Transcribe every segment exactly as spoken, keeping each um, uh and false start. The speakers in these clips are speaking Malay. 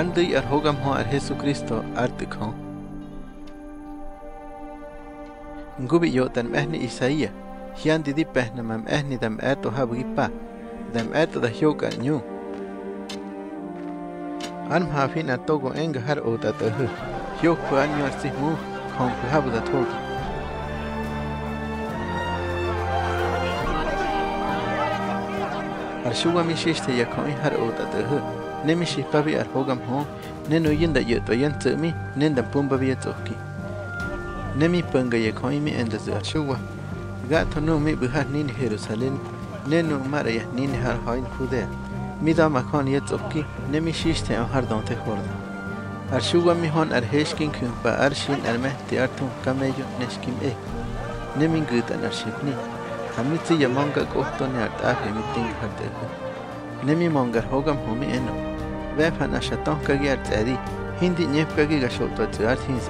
Andui ar hogam ho ar Jesucristo artikho. Ngubi yo tan ehni Isaia. Hian didi pehna mam ehni dam eto habugipa. Dam eto da hyoka nyu. An hafin atogo enga har ota tahu. Hyoku anyu arsimu konku habu da togi. Arshuwa mishiste yakoi har ota tahu. Nemishi pabi ar hogam ho. Nenu yinda yeto yantumi. Nenda pumba vietoki. Nemi panga yakoi mi enda zu arshuwa. Gato no mi buhar nini Jerusalem. Nenu mara ya nini har hain Judea. Mida makon yetoki. Nemi shiste an har donte horda. Arshuwa mi hon ar heshkin kun ba arshin ar mehti artum kameyo neshkim e. Nemi gutan arshibni. Hamitsi ya monga kohto ne art ahe miting harte. Nemi mongar hogam homi eno. Vefan ashaton kagi art edi. Hindi nyep kagi gashoto tu art hinsa.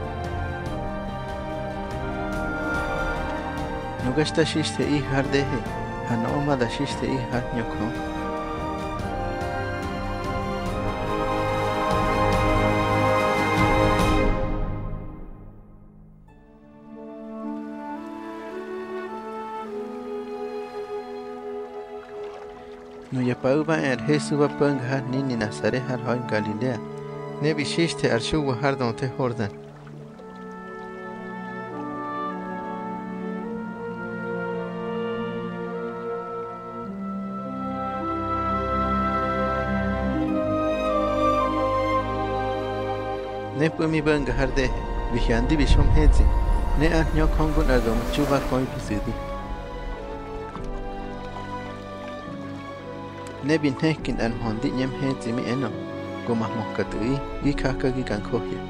Nugashta shiste I hardehe. Hanoma da shiste I har nyokho. No yapauba er Jesuba pang har nini Nazare har hain Galilea. Ne bishiste arshuwa har donte hordan. Ne pumi banga har dehe. Vihandi bishom hedzi. Ne an nyok hongun adom chuba koi pisidi. Ne bin hekin an hondi nyem hedzi mi eno. Gomah mokatui gi kaka gi kan kohya.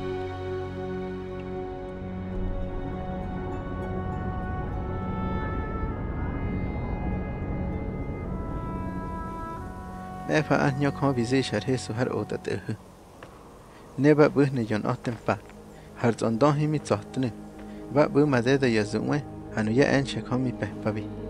Mefa an nyok hon vizish har Jesu har otatehu. Neba buhne yon otten pa. Harz on don himi zohtne. Va bu mazeda yazumwe. Hanu ya en shekhomi pehpavi.